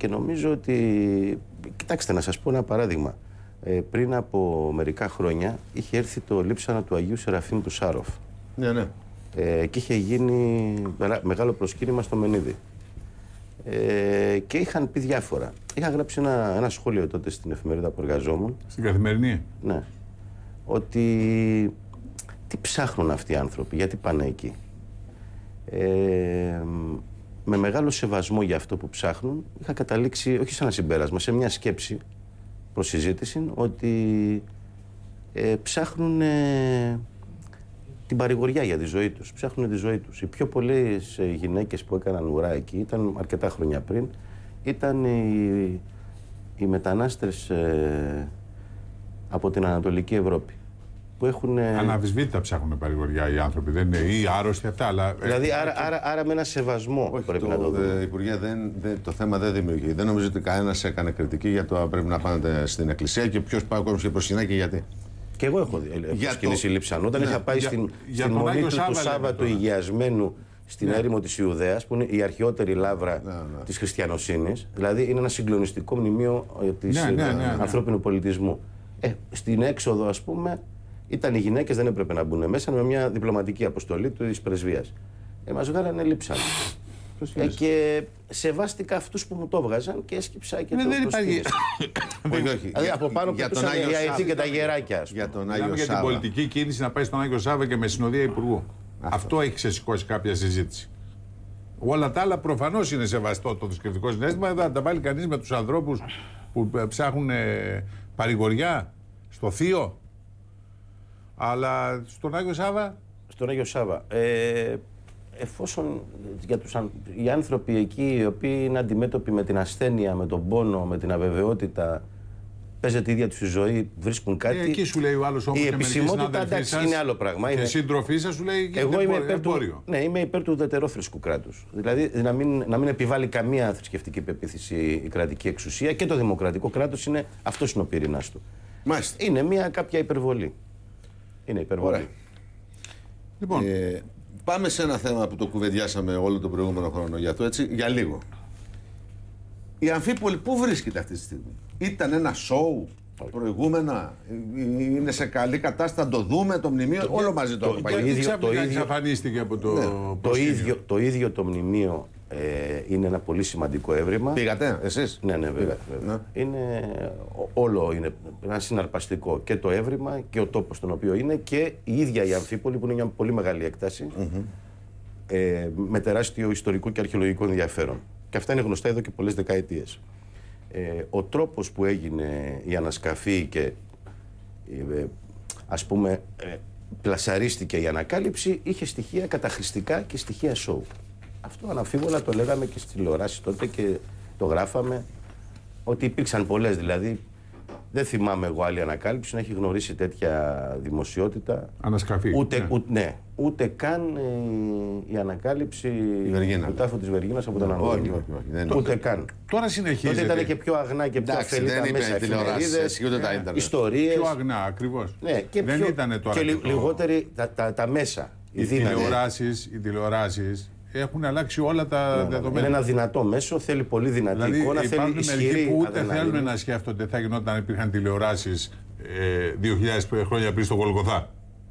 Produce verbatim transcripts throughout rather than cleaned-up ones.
Και νομίζω ότι, κοιτάξτε να σας πω ένα παράδειγμα. Ε, πριν από μερικά χρόνια είχε έρθει το λείψανα του Αγίου Σεραφείμ του Σάροφ. Ναι, ναι. Ε, και είχε γίνει μεγάλο προσκύνημα στο Μενίδη. Ε, και είχαν πει διάφορα. Είχα γράψει ένα, ένα σχόλιο τότε στην εφημερίδα που εργαζόμουν. Στην Καθημερινή. Ναι. Ότι τι ψάχνουν αυτοί οι άνθρωποι, γιατί πάνε εκεί. Ε, με μεγάλο σεβασμό για αυτό που ψάχνουν, είχα καταλήξει, όχι σε ένα συμπέρασμα, σε μια σκέψη προς συζήτηση, ότι ε, ψάχνουν ε, την παρηγοριά για τη ζωή τους, ψάχνουν τη ζωή τους. Οι πιο πολλές ε, γυναίκες που έκαναν ουρά εκεί, ήταν αρκετά χρόνια πριν, ήταν οι, οι μετανάστες ε, από την Ανατολική Ευρώπη. Που έχουν... Αναμφισβήτητα ψάχνουν παρηγοριά οι άνθρωποι, δεν είναι ή άρρωστοι αυτά, αλλά... Δηλαδή, άρα, άρα, άρα με ένα σεβασμό όχι, πρέπει το, να το δούμε. Δε, Υπουργέ, δεν, δεν, το θέμα δεν δημιουργεί. Δεν νομίζω ότι κανένας έκανε κριτική για το αν πρέπει να πάνε στην εκκλησία και ποιος πάει ο κόσμος και προσκυνάει και γιατί. Και εγώ έχω προσκυνήσει το... λείψανο. Όταν ναι, είχα πάει για, στην, για στην μονή του, του Σάββατου Υγειασμένου στην ναι. έρημο της Ιουδαίας, που είναι η αρχαιότερη λάβρα ναι, ναι. της χριστιανοσύνης. Δηλαδή, είναι ένα συγκλονιστικό μνημείο της ναι, ναι, ναι, ναι. ανθρώπινου πολιτισμού. Ε, στην έξοδο, ας πούμε, ήταν οι γυναίκες, δεν έπρεπε να μπουν μέσα, με μια διπλωματική αποστολή της πρεσβείας. Ε, μας βγάλανε λείψανο. Ε, και σεβάστηκα αυτούς που μου το βγάζαν και έσκυψα και ναι, το δεν υπάρχει. Δηλαδή από πάνω πετούσαν οι αετοί και τα γεράκια. Για τον Άγιο Σάββα. Για την πολιτική κίνηση να πάει στον Άγιο Σάββα και με συνοδεία Υπουργού. Αυτό, Αυτό έχει ξεσηκώσει κάποια συζήτηση. Όλα τα άλλα προφανώς είναι σεβαστό το θρησκευτικό συναίσθημα. Δεν θα τα βάλει κανείς με τους ανθρώπους που ψάχνουν παρηγοριά στο θείο. Αλλά στον Άγιο Σάββα. Στον Άγιο Σάββα. Ε, εφόσον για τους, οι άνθρωποι εκεί οι οποίοι είναι αντιμέτωποι με την ασθένεια, με τον πόνο, με την αβεβαιότητα, παίζεται η ίδια τους η ζωή, βρίσκουν κάτι. Ε, εκεί σου λέει ο άλλος όμως. Η επισημότητα εντάξει είναι άλλο πράγμα. Και είναι... σύντροφή σας σου λέει. Εγώ είμαι υπέρ, του, ναι, είμαι υπέρ του ουδετερόθρησκου κράτους. Δηλαδή να μην, να μην επιβάλλει καμία θρησκευτική πεποίθηση η κρατική εξουσία και το δημοκρατικό κράτος είναι αυτός είναι ο πυρήνας του. Μάλιστα. Είναι μια κάποια υπερβολή. Είναι υπερβολή. Ωραία. Λοιπόν, ε, πάμε σε ένα θέμα που το κουβεντιάσαμε όλο τον προηγούμενο χρόνο για το έτσι, για λίγο. Η Αμφίπολη πού βρίσκεται αυτή τη στιγμή? Ήταν ένα σοου προηγούμενα, είναι σε καλή κατάσταση, το δούμε το μνημείο, το, όλο μαζί το, το, το, το ίδιο. Το ίδιο εξαφανίστηκε από το, ναι, το, ίδιο, το ίδιο το μνημείο ε, είναι ένα πολύ σημαντικό έβριμα. Πήγατε εσείς? Ναι, ναι, βέβαια. βέβαια. Ναι. Είναι, όλο είναι ένα συναρπαστικό και το έβριμα και ο τόπος στον οποίο είναι και η ίδια η Αμφίπολη που είναι μια πολύ μεγάλη έκταση mm-hmm. ε, με τεράστιο ιστορικό και αρχαιολογικό ενδιαφέρον. Και αυτά είναι γνωστά εδώ και πολλές δεκαετίες. Ε, ο τρόπος που έγινε η ανασκαφή και ε, ας πούμε ε, πλασαρίστηκε η ανακάλυψη είχε στοιχεία καταχρηστικά και στοιχεία σοου. Αυτό αναμφίβολα το λέγαμε και στις τηλεοράσεις τότε και το γράφαμε ότι υπήρξαν πολλές, δηλαδή δεν θυμάμαι εγώ άλλη ανακάλυψη να έχει γνωρίσει τέτοια δημοσιότητα. Ανασκαφή. Ούτε, ναι. ούτε, ναι, ούτε καν ε, η ανακάλυψη του τάφου της Βεργίνας από τον Ανατολικό. Ούτε καν. Τώρα συνεχίζεται. Τότε ήταν και πιο αγνά και πιο αφελήτα μέσα εφημερίδες, ιστορίες. Πιο αγνά, ακριβώς. Ναι, και δεν πιο, ήταν τώρα. Και το... λιγότεροι τα, τα, τα μέσα. Οι τηλεοράσεις, οι τηλεοράσεις έχουν αλλάξει όλα τα ναι, δεδομένα. Είναι ένα δυνατό μέσο, θέλει πολύ δυνατή δηλαδή, εικόνα, θέλει ισχυρή που ούτε αδεναλίνη. Θέλουν να σκέφτονται θα γινόταν αν υπήρχαν τηλεοράσεις ε, δύο χιλιάδες χρόνια πριν στο Γολγοθά.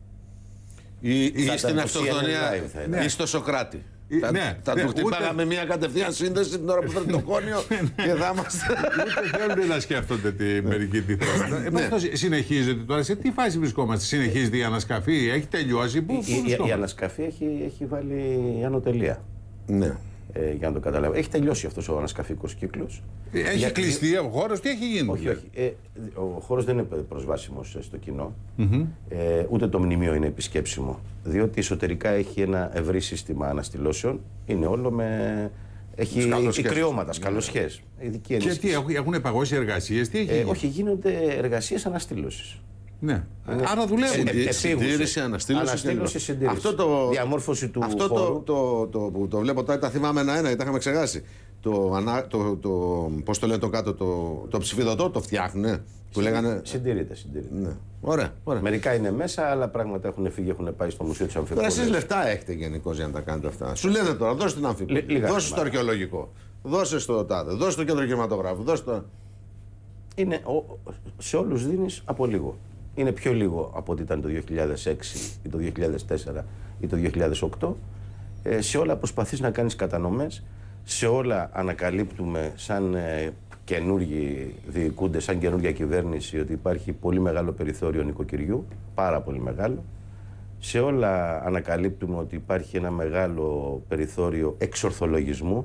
Ή, ή στην αυτοκτονία ή στο Σοκράτη. Θα, ναι, θα ναι, του χτυπάγαμε μια κατευθείαν σύνδεση την ώρα που θέλει το κόνιο και θα είμαστε. Ούτε θέλουν να σκέφτονται τη μερική τη θέση. Ναι. Συνεχίζεται τώρα, σε τι φάση βρισκόμαστε, συνεχίζεται η ανασκαφή, έχει τελειώσει, πού η, η, η ανασκαφή έχει, έχει βάλει άνω τελεία. Ναι. Ε, για να το καταλάβω. Έχει τελειώσει αυτός ο ανασκαφικός κύκλος. Έχει για... κλειστεί ο χώρος, τι έχει γίνει? Όχι, όχι. Ε, ο χώρος δεν είναι προσβάσιμος στο κοινό. Mm-hmm. Ε, ούτε το μνημείο είναι επισκέψιμο. Διότι εσωτερικά έχει ένα ευρύ σύστημα αναστηλώσεων. Είναι όλο με. Έχει κρυώματα, σκαλοσιές. Και τι, έχουν παγώσει εργασίες, τι έχει ε, γίνει? Όχι, γίνονται εργασίες αναστήλωσης. Ναι. Είναι... Άρα δουλεύουν. Συντήρηση, αναστήλωση. Αναστήλωση, συντήρηση. Αυτό το... Διαμόρφωση του αυτό χώρου. Το, το, το, το, το βλέπω τώρα, τα θυμάμαι ένα-ένα, γιατί τα είχαμε ξεχάσει. Το, ανα, το, το, πώς το λένε το κάτω, το, το ψηφιδωτό το φτιάχνουνε. Που λέγανε... Συντηρείται, συντηρείται. Ναι. Ωραία, ωραία. Μερικά είναι μέσα, αλλά πράγματα έχουν φύγει, έχουν πάει στο Μουσείο της Αμφιπόλης. Τώρα εσείς λεφτά έχετε γενικώς για να τα κάνετε αυτά. Σου λένε τώρα, δώσε την Αμφιπόλη, δώσε το αρχαιολογικό. Δώσε στο τάδε, δώσε το κέντρο κινηματογράφου, δώσε το... Είναι, ο, σε όλους δίνεις από λίγο. Είναι πιο λίγο από ό,τι ήταν το δύο χιλιάδες έξι ή το δύο χιλιάδες τέσσερα ή το δύο χιλιάδες οκτώ. Ε, σε όλα προσπαθείς να κάνεις κατανομές, σε όλα ανακαλύπτουμε σαν ε, καινούργιοι διοικούντες, σαν καινούργια κυβέρνηση, ότι υπάρχει πολύ μεγάλο περιθώριο νοικοκυριού, πάρα πολύ μεγάλο. Σε όλα ανακαλύπτουμε ότι υπάρχει ένα μεγάλο περιθώριο εξορθολογισμού,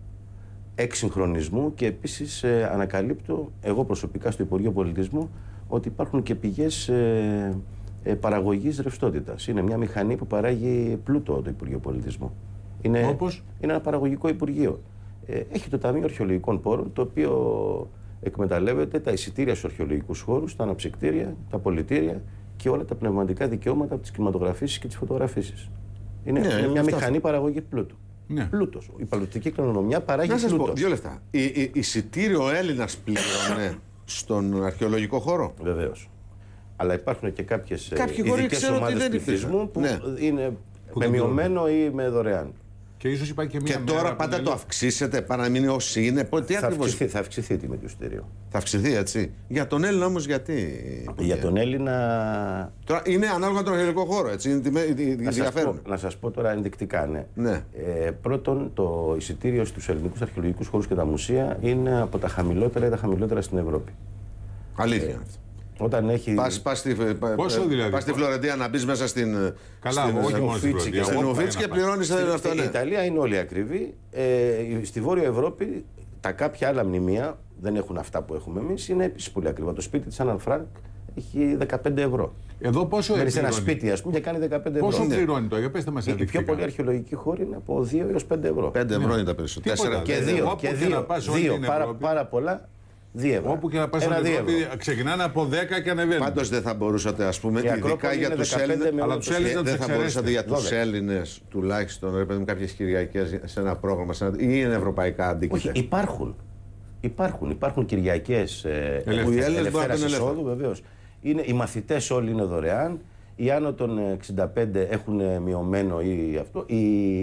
εξυγχρονισμού και επίσης ε, ανακαλύπτω, εγώ προσωπικά στο Υπουργείο Πολιτισμού, ότι υπάρχουν και πηγές ε, ε, παραγωγής ρευστότητας. Είναι μια μηχανή που παράγει πλούτο το Υπουργείο Πολιτισμού. Είναι, Όπως? είναι ένα παραγωγικό Υπουργείο. Ε, έχει το Ταμείο Αρχαιολογικών Πόρων, το οποίο εκμεταλλεύεται τα εισιτήρια στους αρχαιολογικούς χώρους, τα αναψυκτήρια, τα πολιτήρια και όλα τα πνευματικά δικαιώματα από τις κινηματογραφήσεις και τις φωτογραφίσεις. Είναι, Ναι, είναι μια αυτά. μηχανή παραγωγής πλούτου. Ναι. Πλούτος. Η παλαιστική κληρονομιά παράγει Να σας πλούτο. πω, δύο λεφτά. Η, η, εισιτήριο Έλληνας πλήρωνε στον αρχαιολογικό χώρο. Βεβαίως. Αλλά υπάρχουν και κάποιες Κάποιοι χώροι ειδικές ξέρω ότι ομάδες δεν πληθυσμού που ναι. είναι Που με δεν μειωμένο ή με δωρεάν. Και ίσως υπάρχει και μια Και μέρα τώρα που πάντα δεν το λέει- αυξήσετε, παρά να μείνει όσοι είναι. Πω, τι Θα ακριβώς αυξηθεί, θα αυξηθεί η τιμή του εισιτηρίου. θα αυξηθεί, έτσι. Για τον Έλληνα όμως γιατί. Για τον Έλληνα. Τώρα είναι ανάλογα τον αρχαιολογικό χώρο, έτσι. Είναι τιμέ- δι- δι- Να σας, πω, διαφέρουν. να σας πω τώρα ενδεικτικά, ναι. Ναι. Ε, πρώτον, το εισιτήριο στους ελληνικούς αρχαιολογικούς χώρους και τα μουσεία είναι από τα χαμηλότερα ή τα χαμηλότερα στην Ευρώπη. Αλήθεια είναι αυτό. Όταν έχει. Πας, πας στη, Πόσο δηλαδή? πας στη Φλωρεντία να μπεις μέσα στην. Καλά, στην, όχι στην μόνο στην Ουφίτσι και Φλωρεντία. στην Εγώ Ουφίτσι και πάει να πάω. πληρώνεις Στην, αυτό. στην Ναι. Ιταλία είναι όλοι ακριβοί. Ε, στη Βόρεια Ευρώπη τα κάποια άλλα μνημεία δεν έχουν αυτά που έχουμε εμείς. Είναι επίσης πολύ ακριβά. Το σπίτι της Άννα Φρανκ έχει δεκαπέντε ευρώ. Εδώ πόσο Μένει σε ένα πληρώνει? σπίτι, ας πούμε, και κάνει δεκαπέντε ευρώ. Πόσο Ναι. πληρώνει το, για πέστε μας Οι πιο ενδεικτικά. πολλοί αρχαιολογικοί χώροι είναι από δύο έως πέντε ευρώ. πέντε ευρώ είναι τα περισσότερα. Τίποτα. Τέσσερα Και Ε, δύο, όπου και και δύο, να πας όλη δύο την πάρα, Ευρώπη. πάρα πολλά, δύο ευρώ. Όπου και να πας Ένα στην δύο Ευρώπη ευρώ. ξεκινάνε από δέκα και ανεβαίνουν. Πάντως δεν θα μπορούσατε, ας πούμε, Η ειδικά Ακρόπολη για είναι τους δεκαπέντε Έλληνες. με Αλλά όλο τους το Έλληνες σχέδιο. να Δεν τους θα μπορούσατε για τους δώδεκα. Έλληνες τουλάχιστον, ρε παιδί μου, κάποιες Κυριακές σε ένα πρόγραμμα σε ένα... ή είναι ευρωπαϊκά αντίκειται. Όχι, υπάρχουν. Υπάρχουν, υπάρχουν Κυριακές ε, Ελεύθερες. Οι Έλληνες μπορούν να ελευθέρας είναι εισόδου, βεβαίως. Είναι, οι μαθητές όλοι είναι δωρεάν. Οι άνω των εξήντα πέντε έχουν μειωμένο ή αυτό. Οι,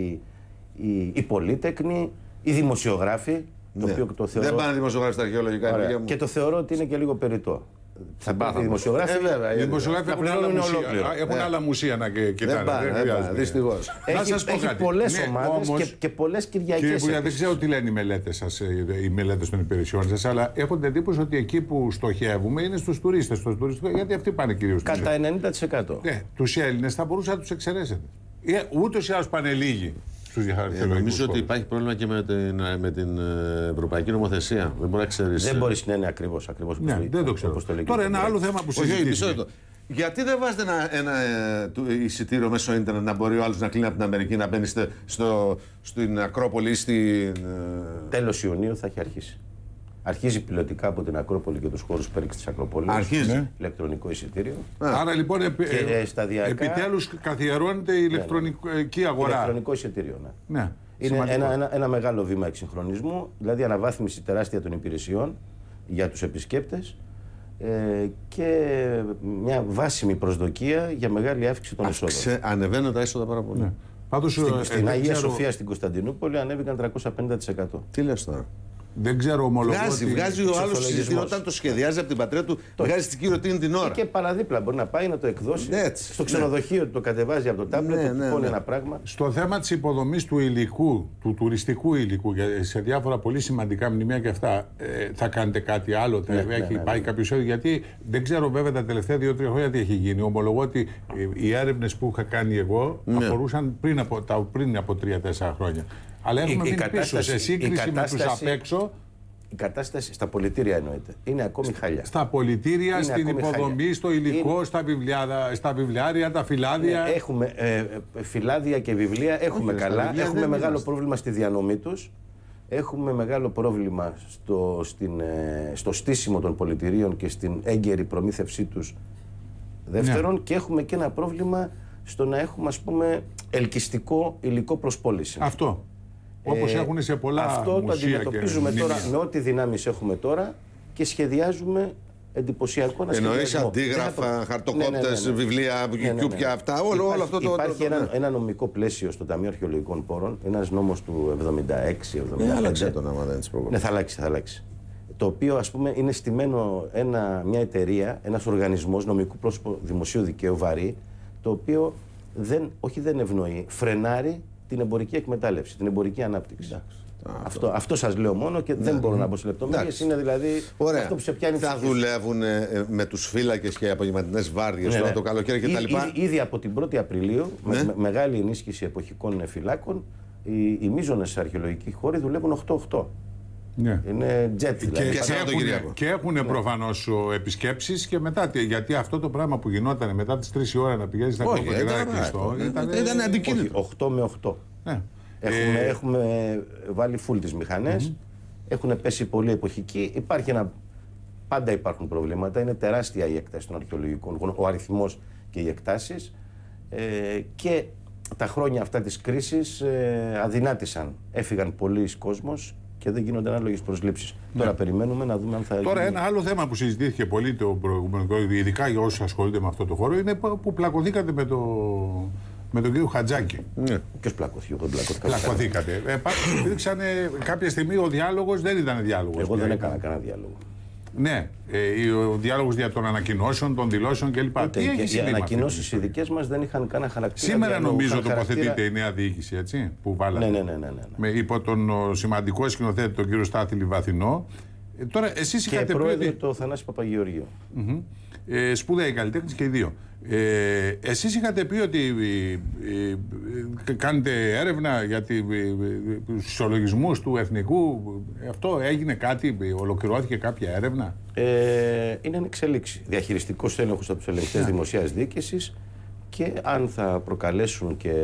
οι, οι πολύτεκνοι, οι δημοσιογράφοι. Το Ναι. οποίο το θεωρώ, Δεν πάνε δημοσιογράφοι στα αρχαιολογικά Ωραία. υπουργεία μου. Και το θεωρώ ότι είναι και λίγο περιττό. Θα πάθαμε. οι δημοσιογράφοι. Ε, βέβαια, Οι ε, δημοσιογράφοι να έχουν άλλα πληρώνουν μουσεία, ολόκληρο. έχουν άλλα μουσεία να κοιτάνε. Δεν πάνε, δεν χρειάζεται. πάνε, δυστυχώς. Να Έχει, σας πω έχει κάτι. πολλές Ναι, ομάδες όμως, και, και πολλές Κύριε Κυριακές. Υπουργέ, δεν επίσης. ξέρω τι λένε οι μελέτες σας, οι μελέτες των υπηρεσιών σας, αλλά έχω την εντύπωση ότι εκεί που στοχεύουμε είναι στους τουρίστες, στους τουριστικό, γιατί αυτοί πάνε κυρίως. Κατά ενενήντα τοις εκατό. Ναι, τους Έλληνες θα μπορούσατε να τους εξαιρέσετε. Ε, ούτως ή άλλως πάνε λίγοι στους Ε, αρχαιολογικούς νομίζω ότι χώρους. υπάρχει πρόβλημα και με την, με την ε, Ευρωπαϊκή Νομοθεσία. Δεν μπορεί να ξέρεις. Δεν μπορεί να είναι ακριβώς ακριβώς Ναι, όπως το- δεν το ξέρω. όπως το λέει Τώρα και ένα το άλλο λέει. θέμα που Όχι, όχι, μισό συζητήσουμε. λεπτό. Γιατί δεν βάζετε ένα, ένα ε, του- εισιτήριο μέσω ίντερνετ να μπορεί ο άλλος να κλείνει από την Αμερική να μπαίνει στο, στο, στην Ακρόπολη ή στην. ε, Τέλος Ιουνίου θα έχει αρχίσει. Αρχίζει πιλωτικά από την Ακρόπολη και τους χώρους πέριξης της Ακροπολής. Αρχίζει. Ναι. Ηλεκτρονικό εισιτήριο. Άρα λοιπόν επι, Και, ε, ε, σταδιακά- επιτέλους καθιερώνεται η ηλεκτρονική αγορά. Ηλεκτρονικό εισιτήριο, ναι. Ναι, Είναι σημαντικό. ένα, ένα, ένα μεγάλο βήμα εξυγχρονισμού, δηλαδή αναβάθμιση τεράστια των υπηρεσιών για τους επισκέπτες ε, και μια βάσιμη προσδοκία για μεγάλη αύξηση των εσόδων. Ξε, ανεβαίνουν τα έσοδα πάρα πολύ. Ναι. Πάντως, Στην, ε, στην δεν Αγία ξέρω- Σοφία στην Κωνσταντινούπολη ανέβηκαν τριακόσια πενήντα τοις εκατό. Τι λες τώρα. Δεν ξέρω, ομολογώ Βγάζει, ότι... βγάζει ο άλλο εξορθολογισμός. εισιτήριο όταν το σχεδιάζει από την πατρίδα του, βγάζει την κυρωτίνη την ώρα. Και παραδίπλα μπορεί να πάει να το εκδώσει. Έτσι, στο ναι. ξενοδοχείο το κατεβάζει από το τάμπλετ, Ναι, το ναι, τυπώνει ναι. ένα πράγμα. Στο θέμα της υποδομής του υλικού, του τουριστικού υλικού, για- σε διάφορα πολύ σημαντικά μνημεία και αυτά, ε, θα κάνετε κάτι άλλο, θα ναι, έχει ναι, πάει ναι. κάποιος έργο, γιατί δεν ξέρω βέβαια τα τελευταία δύο-τρία χρόνια τι έχει γίνει. Ομολογώ ότι ε, οι έρευνες που είχα κάνει εγώ Ναι. αφορούσαν πριν από, τα, πριν από τρία-τέσσερα χρόνια. Αλλά έχουμε η μείνει πίσω κατάσταση- σε η σύγκριση με τους κατάσταση- απ' έξω, Η κατάσταση στα πολιτήρια εννοείται. Είναι ακόμη χαλιά. στα πολιτήρια, Είναι στην ακόμη υποδομή, χάλια. στο υλικό, Είναι- στα, βιβλιάδα, στα βιβλιάρια, τα φυλάδια. Ναι, έχουμε ε, ε, φυλάδια και βιβλία, έχουμε Όχι, στα καλά. βιβλία Έχουμε δεν μεγάλο είμαστε. πρόβλημα στη διανομή τους. Έχουμε μεγάλο πρόβλημα στο, στην, ε, στο στήσιμο των πολιτηρίων και στην έγκαιρη προμήθευσή τους. Δεύτερον, Ναι. και έχουμε και ένα πρόβλημα στο να έχουμε, ας πούμε, ελκυστικό υλικό προς πώληση. Αυτό. Όπως Ε, έχουν σε πολλά Αυτό το μουσεία και αντιμετωπίζουμε τώρα μνημεία. με ό,τι δυνάμεις έχουμε τώρα και σχεδιάζουμε εντυπωσιακό να εννοείς αντίγραφα, χαρτοκόπτες, βιβλία, YouTube, αυτά, όλο, όλο αυτό το. Υπάρχει το, το, ένα, ένα νομικό πλαίσιο στο Ταμείο Αρχαιολογικών Πόρων, ένας νόμος του εβδομήντα έξι εβδομήντα πέντε. Ε, άλλαξε τον άμα δεν της Ναι, θα αλλάξει, θα αλλάξει. Το οποίο, ας πούμε, είναι στημένο ένα, μια εταιρεία, ένας οργανισμός νομικού πρόσωπου δημοσίου δικαίου βαρύ, το οποίο δεν, όχι δεν ευνοεί, φρενάρει την εμπορική εκμετάλλευση, την εμπορική ανάπτυξη. Εντάξει. Αυτό, αυτό σας λέω μόνο και ναι, δεν μπορώ να μπω σε λεπτομέρειες. Είναι δηλαδή ωραία. Αυτό που σε πιάνει. Θα δουλεύουν ε, με τους φύλακες και απογευματινές βάρδιες, ναι, ναι, το καλοκαίρι κτλ. Ήδη, ήδη, ήδη από την πρώτη Απριλίου, ναι, με, με μεγάλη ενίσχυση εποχικών φυλάκων, οι, οι μείζονες αρχαιολογικοί χώροι δουλεύουν οκτώ οκτώ. Ναι. Είναι jet δηλαδή. Και, και, έχουν, και έχουν ναι, προφανώς επισκέψεις και μετά. Γιατί αυτό το πράγμα που γινόταν μετά τις τρεις η ώρα να πηγαίνεις στα κόμματα και να είναι κλειστό. Ήταν αντικίνητο. οκτώ με οκτώ. Ναι. Έχουμε, ε... έχουμε βάλει full τις μηχανές, mm-hmm. έχουν πέσει πολύ εποχικοί. Υπάρχει ένα... Πάντα υπάρχουν προβλήματα. Είναι τεράστια η έκταση των αρχαιολογικών, ο αριθμός και οι εκτάσεις. Ε, και τα χρόνια αυτά της κρίσης ε, αδυνάτησαν. Έφυγαν πολλοί κόσμος και δεν γίνονται ανάλογες προσλήψεις. Ναι. Τώρα περιμένουμε να δούμε αν θα. Τώρα, γίνει... ένα άλλο θέμα που συζητήθηκε πολύ το προηγούμενο, ειδικά για όσους ασχολούνται με αυτό το χώρο, είναι που πλακωθήκατε με το. Με τον κύριο Χατζάκη. Ναι. Ποιος πλακώθηκε, εγώ πλακώθηκα. Πλακωθήκατε. Ε, υπήρξαν κάποια στιγμή ο διάλογος δεν ήταν διάλογος. Εγώ δεν έκανα κανένα διάλογο. Ναι, ε, ο διάλογος για των ανακοινώσεων, των δηλώσεων κλπ. Οι ανακοινώσεις οι δικές μας δεν είχαν κανένα χαρακτήρα. Σήμερα νομίζω τοποθετείται η νέα διοίκηση, έτσι, που βάλατε. Ναι, ναι, ναι, ναι, ναι, ναι. Με, υπό τον ο, σημαντικό σκηνοθέτη, τον κύριο Στάθη Λιβαθινό. Ε, τώρα, εσείς και είχατε πρόεδρο πει. το Θανάση Παπαγεωργίου. Mm-hmm. Ε, σπουδαίοι καλλιτέχνες και οι δύο. Ε, εσείς είχατε πει ότι ε, ε, κάνετε έρευνα για τη, ε, ε, τους ισολογισμούς του εθνικού. Αυτό έγινε κάτι, ολοκληρώθηκε κάποια έρευνα. Ε, είναι εν εξελίξη. Διαχειριστικός έλεγχος από τους ελεγκτές yeah. δημοσίας διοίκησης και αν θα προκαλέσουν και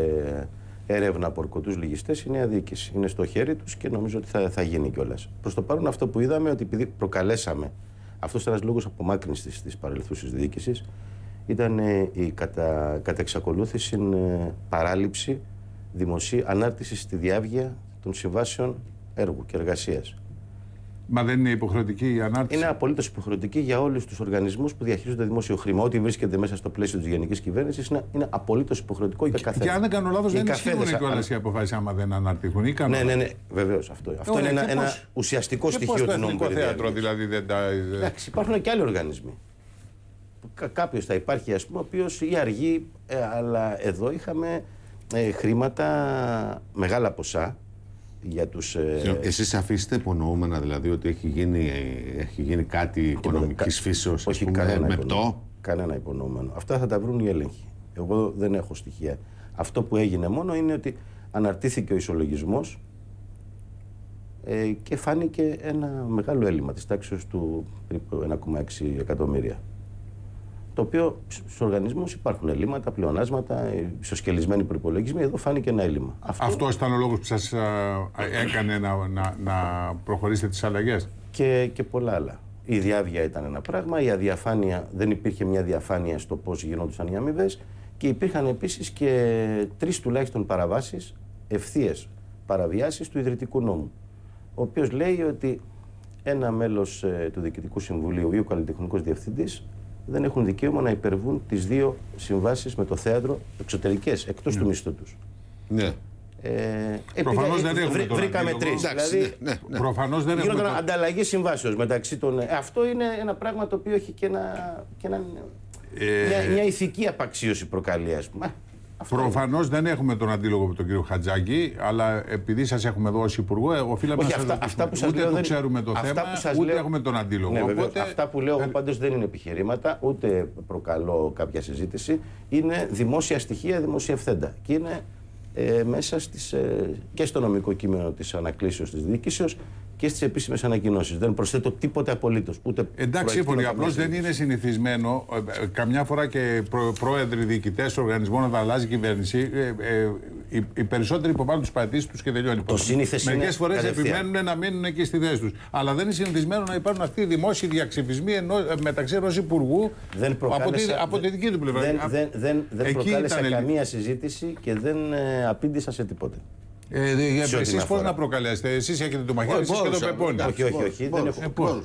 έρευνα από ορκωτούς λογιστές η νέα διοίκηση. Είναι στο χέρι τους και νομίζω ότι θα, θα γίνει κιόλας. Προς το παρόν αυτό που είδαμε ότι επειδή προκαλέσαμε, αυτός ήταν ένας λόγος απομάκρυνσης της παρελθούσης διοίκησης, ήταν η κατά, κατά εξακολούθηση παράληψη δημοσίου ανάρτηση στη διάβγεια των συμβάσεων έργου και εργασίας. Μα δεν είναι υποχρεωτική η ανάρτηση? Είναι απολύτως υποχρεωτική για όλους τους οργανισμούς που διαχειρίζονται δημόσιο χρήμα. Ό,τι βρίσκεται μέσα στο πλαίσιο της γενικής κυβέρνησης είναι, είναι απολύτως υποχρεωτικό για καθένα. Και αν δεν κάνω λάθος, δεν ισχύουν κιόλας οι αποφάσεις άμα δεν αναρτηθούν. Ή ναι, ναι, ναι, βεβαίως αυτό. Αυτό Ωραία, είναι ένα, ένα ουσιαστικό στοιχείο του νόμου. Το θέατρο δηλαδή δεν τα. Εντάξει, υπάρχουν και άλλοι οργανισμοί. Κάποιος θα υπάρχει, ας πούμε, ο οποίος ή αργεί, ε, αλλά εδώ είχαμε ε, χρήματα, μεγάλα ποσά για τους... Ε, Εσείς αφήσετε υπονοούμενα, δηλαδή, ότι έχει γίνει, έχει γίνει κάτι οικονομικής φύσεως, όχι, πούμε, κανένα με πτώ. Κανένα υπονοούμενο. Αυτά θα τα βρουν οι έλεγχοι. Εγώ δεν έχω στοιχεία. Αυτό που έγινε μόνο είναι ότι αναρτήθηκε ο ισολογισμός ε, και φάνηκε ένα μεγάλο έλλειμμα της τάξης του περίπου ένα κόμμα έξι εκατομμύρια. Το οποίο στους οργανισμούς υπάρχουν ελλείμματα, πλεονάσματα, ισοσκελισμένοι προϋπολογισμοί. Εδώ φάνηκε ένα έλλειμμα. Αυτό, Αυτό ήταν ο λόγος που σας α, έκανε να, να, να προχωρήσετε τις αλλαγές. Και, και πολλά άλλα. Η διάβγεια ήταν ένα πράγμα, η αδιαφάνεια, δεν υπήρχε μια διαφάνεια στο πώς γινόντουσαν οι αμοιβές και υπήρχαν επίσης και τρεις τουλάχιστον παραβάσεις, ευθείες παραβιάσεις του Ιδρυτικού Νόμου, ο οποίος λέει ότι ένα μέλος ε, του Διοικητικού Συμβουλίου ή ο καλλιτεχνικός διευθυντής δεν έχουν δικαίωμα να υπερβούν τις δύο συμβάσεις με το θέατρο εξωτερικές, εκτός ναι. του μισθού τους. Ναι. Ε, Προφανώς δεν βρ, έχουμε βρήκαμε τρεις. Δηλαδή, ναι, ναι. Προφανώς δεν γίνονταν έχουμε ανταλλαγή συμβάσεως μεταξύ των... Ε, αυτό είναι ένα πράγμα το οποίο έχει και, ένα, και ένα, ε... μια, μια ηθική απαξίωση προκαλεί, ας πούμε. Προφανώς δεν έχουμε τον αντίλογο με τον κύριο Χατζάκη, αλλά επειδή σας έχουμε εδώ ως Υπουργό, οφείλαμε να σας αυτά, αυτά που σας ούτε λέω, το δεν... ξέρουμε το θέμα, ούτε λέω... έχουμε τον αντίλογο. Ναι, οπότε... Αυτά που λέω εγώ πάντως δεν είναι επιχειρήματα, ούτε προκαλώ κάποια συζήτηση. Είναι δημόσια στοιχεία, δημοσιευθέντα. Και είναι ε, μέσα στις, ε, και στο νομικό κείμενο της ανακλήσεως της διοίκησης και στις επίσημες ανακοινώσεις. Δεν προσθέτω τίποτε απολύτως. Εντάξει, σύμφωνοι. Απλώς δεν είναι συνηθισμένο ε, καμιά φορά και προ, πρόεδροι, διοικητές οργανισμών να τα αλλάζει η κυβέρνηση. Ε, ε, οι, οι περισσότεροι υποβάλλουν τους πατήσεις τους και τελειώνει. Μερικές φορές επιμένουν να μείνουν εκεί στη θέση τους. Αλλά δεν είναι συνηθισμένο να υπάρχουν αυτοί οι δημόσιοι διαξυφισμοί ενώ, μεταξύ ενός υπουργού από τη, από τη δική του πλευρά. Δεν, δεν, δεν, δεν προκάλεσα ήταν... καμία συζήτηση και δεν ε, απήντησα σε τίποτε. Ε, εσείς πώς να προκαλέσετε, εσείς έχετε το μαχαίρι, εσείς και το πεπόνι. Όχι, όχι, όχι. Δεν έχω.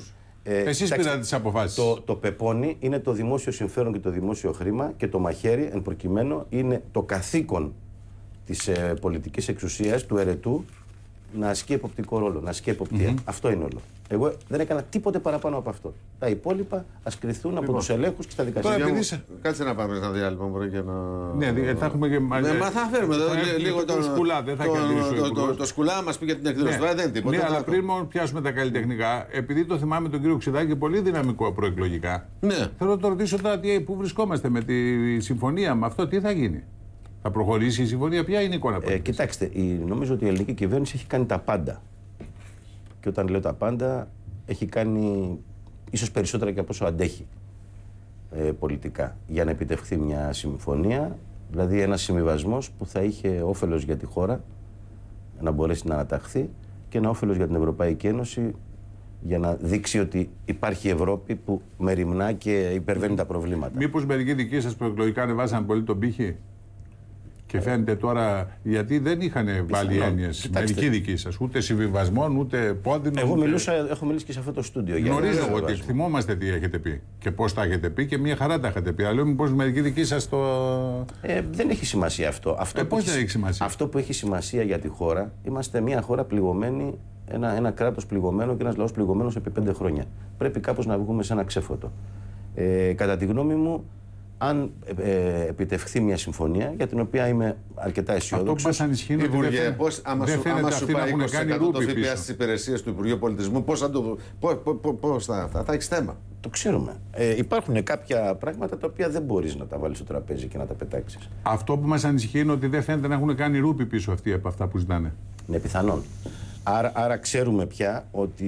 Ε, Εσείς πήρατε τις αποφάσεις. Το, το πεπόνι είναι το δημόσιο συμφέρον και το δημόσιο χρήμα και το μαχαίρι, εν προκειμένου, είναι το καθήκον της ε, πολιτικής εξουσίας, του ερετού, να ασκεί εποπτικό ρόλο, να ασκεί εποπτεία. Mm-hmm. Αυτό είναι όλο. Εγώ δεν έκανα τίποτε παραπάνω από αυτό. Τα υπόλοιπα ας κριθούν λοιπόν από τους ελέγχους και στα δικαστήρια. Μου... Κάτσε να πάμε σε ένα διάλειμμα, μπορεί και να. Ναι, θα έχουμε και. Ναι, μα θα φέρουμε εδώ λίγο τον σκουλά. Δεν θα το, το, το, το σκουλά μας πει για την εκδήλωση. Ναι, δεν είναι τίποτα. Ναι, αλλά πριν μόνο πιάσουμε τα καλλιτεχνικά, επειδή το θυμάμαι τον κύριο Ξηδάκη πολύ δυναμικό προεκλογικά. Ναι. Θέλω να το ρωτήσω τώρα πού βρισκόμαστε με τη συμφωνία με αυτό, τι θα γίνει. Θα προχωρήσει η συμφωνία, ποια είναι η εικόνα που ε, Κοιτάξτε, η, νομίζω ότι η ελληνική κυβέρνηση έχει κάνει τα πάντα. Και όταν λέω τα πάντα, έχει κάνει ίσως περισσότερα και από όσο αντέχει ε, πολιτικά για να επιτευχθεί μια συμφωνία, δηλαδή ένας συμβιβασμός που θα είχε όφελος για τη χώρα να μπορέσει να αναταχθεί και ένα όφελος για την Ευρωπαϊκή Ένωση για να δείξει ότι υπάρχει Ευρώπη που μεριμνά και υπερβαίνει τα προβλήματα. Μήπως μερικοί δικοί σας προεκλογικά ανεβάσαν πολύ τον πύχη? Και φαίνεται τώρα, γιατί δεν είχαν βάλει έννοιες μερικοί δικοί σας, ούτε συμβιβασμών, ούτε πόδινων. Εγώ ούτε... μιλούσα, έχω μιλήσει και σε αυτό το στούντιο. Γνωρίζω εγώ ότι θυμόμαστε τι έχετε πει και πώς τα έχετε πει και μια χαρά τα έχετε πει. Αλλά λέω μήπως μερικοί δικοί σας το. Ε, δεν έχει σημασία αυτό. αυτό ε, πώς έχει, δεν έχει σημασία? Αυτό που έχει σημασία για τη χώρα, είμαστε μια χώρα πληγωμένη, ένα, ένα κράτος πληγωμένο και ένας λαός πληγωμένος επί πέντε χρόνια. Πρέπει κάπως να βγούμε σε ένα ξέφωτο. Ε, κατά τη γνώμη μου, αν ε, επιτευχθεί μια συμφωνία για την οποία είμαι αρκετά αισιόδοξος. Αυτό που μας ανισχύει είναι ότι Υπουργέ, πώς, άμα σου, άμα σου πάει είκοσι τοις εκατό το ΦΠΑ στις υπηρεσίες του Υπουργείου Πολιτισμού, πώς θα το. Πώς, πώς, πώς θα, θα, θα έχεις θέμα. Το ξέρουμε. Ε, υπάρχουν κάποια πράγματα τα οποία δεν μπορείς να τα βάλεις στο τραπέζι και να τα πετάξεις. Αυτό που μας ανισχύει είναι ότι δεν φαίνεται να έχουν κάνει ρούπι πίσω αυτοί από αυτά που ζητάνε. Είναι πιθανόν. Άρα, άρα ξέρουμε πια ότι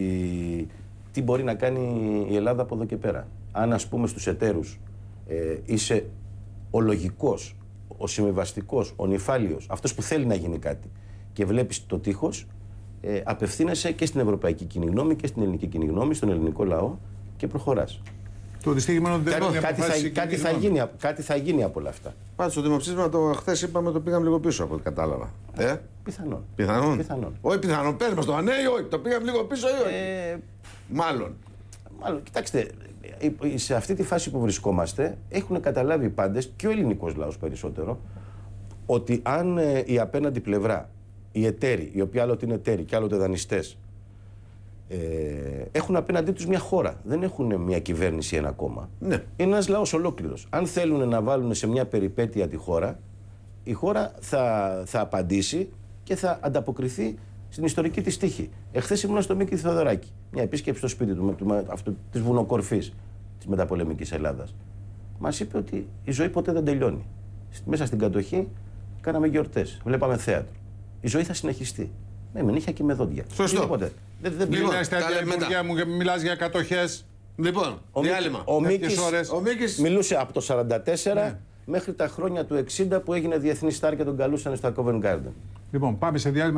τι μπορεί να κάνει η Ελλάδα από εδώ και πέρα. Αν, ας πούμε, στους εταίρους Ε, είσαι ο λογικός, ο συμβιβαστικός, ο νηφάλιος, αυτός που θέλει να γίνει κάτι και βλέπεις το τείχος, ε, απευθύνεσαι και στην ευρωπαϊκή κοινή γνώμη και στην ελληνική κοινή γνώμη, στον ελληνικό λαό και προχωράς. Το δυστυχημένο δεν κάτι, κάτι, θα, κάτι, θα γίνει, κάτι θα γίνει από όλα αυτά. Πάντως το δημοψήφισμα το χθες είπαμε το πήγαμε λίγο πίσω από ό,τι κατάλαβα. Ε? Πιθανόν. Πιθανόν. Πιθανόν. Όχι πιθανόν. Πες μας το ναι ή όχι. Το πήγαμε λίγο πίσω ή όχι. Ε, μάλλον. Μάλλον. Κοιτάξτε, σε αυτή τη φάση που βρισκόμαστε έχουν καταλάβει οι πάντες και ο ελληνικός λαός περισσότερο ότι αν ε, η απέναντι πλευρά, οι εταίροι, οι οποίοι άλλοτε είναι εταίροι και άλλοτε δανειστές, ε, έχουν απέναντί τους μια χώρα. Δεν έχουν μια κυβέρνηση ή ένα κόμμα. Ναι. Είναι ένας λαός ολόκληρος. Αν θέλουν να βάλουν σε μια περιπέτεια τη χώρα, η χώρα θα, θα απαντήσει και θα ανταποκριθεί στην ιστορική της τύχη. Εχθές ήμουν στο Μίκη Θοδωράκη. Μια επίσκεψη στο σπίτι του, του, αυτού, της βουνοκορφής της μεταπολεμικής Ελλάδας. Μας είπε ότι η ζωή ποτέ δεν τελειώνει. Μέσα στην κατοχή κάναμε γιορτές, βλέπαμε θέατρο. Η ζωή θα συνεχιστεί. Ναι, με νύχια και με δόντια. Σωστό. Δεν, δεν, δεν λοιπόν, μιλάς τέτοια υπουργεία μου και μιλάς για κατοχές. Λοιπόν, ο, διάλειμμα. Ο, Μίκης, ο Μίκης μιλούσε από το σαράντα τέσσερα ναι. μέχρι τα χρόνια του εξήντα που έγινε διεθνή στάρ και τον καλούσαν στο Covent Garden. Λοιπόν, πάμε σε διάλειμμα.